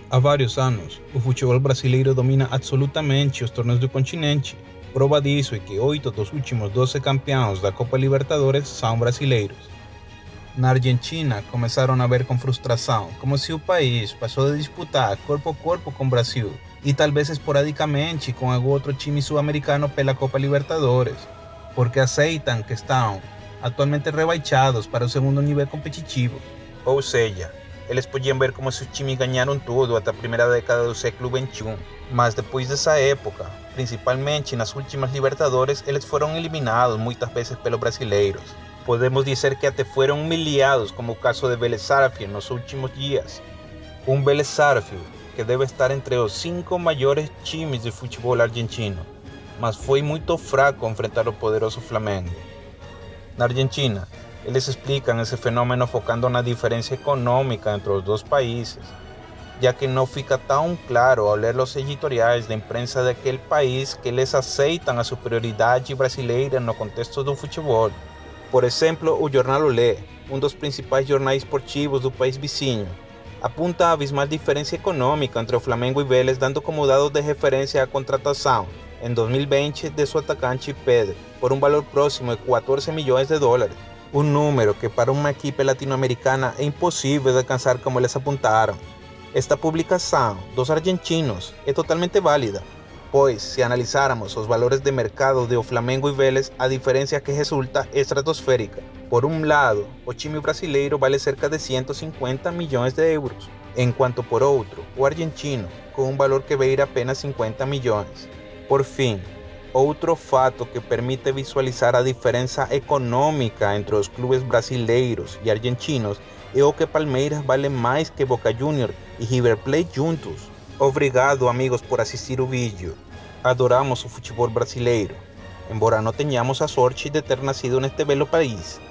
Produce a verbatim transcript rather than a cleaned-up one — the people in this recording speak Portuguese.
Há vários anos, o futebol brasileiro domina absolutamente os torneios do continente. Prova disso é que oito dos últimos doze campeões da Copa Libertadores são brasileiros. Na Argentina, começaram a ver com frustração, como se o país passou de disputar corpo a corpo com o Brasil e talvez esporadicamente com algum outro time sul-americano pela Copa Libertadores, porque aceitam que estão atualmente rebaixados para o segundo nível competitivo. Ou seja, eles podiam ver como seus times ganharam tudo até a primeira década do século vinte e um, mas depois dessa época, principalmente nas últimas Libertadores, eles foram eliminados muitas vezes pelos brasileiros. Podemos dizer que até foram humilhados, como o caso de Vélez Sarsfield nos últimos dias. Um Vélez Sarsfield que deve estar entre os cinco maiores times de futebol argentino, mas foi muito fraco enfrentar o poderoso Flamengo. Na Argentina, eles explicam esse fenômeno focando na diferença econômica entre os dois países, já que não fica tão claro ao ler os editoriais da imprensa daquele país que eles aceitam a superioridade brasileira no contexto do futebol. Por exemplo, o jornal Olé, um dos principais jornais esportivos do país vizinho, apunta a abismal diferença econômica entre o Flamengo e Vélez, dando como dado de referência a contratação, em dois mil e vinte, de seu atacante Pedro, por um valor próximo de quatorze milhões de dólares. Um número que para uma equipe latino-americana é impossível de alcançar como eles apontaram. Esta publicação dos argentinos é totalmente válida, pois se analisarmos os valores de mercado de o Flamengo e Vélez, a diferença que resulta é estratosférica. Por um lado, o time brasileiro vale cerca de cento e cinquenta milhões de euros, enquanto por outro, o argentino, com um valor que beira apenas cinquenta milhões. Por fim, outro fato que permite visualizar a diferença econômica entre os clubes brasileiros e argentinos é o que Palmeiras vale mais que Boca Juniors e River Plate juntos. Obrigado, amigos, por assistir o vídeo. Adoramos o futebol brasileiro, embora não tenhamos a sorte de ter nascido neste belo país.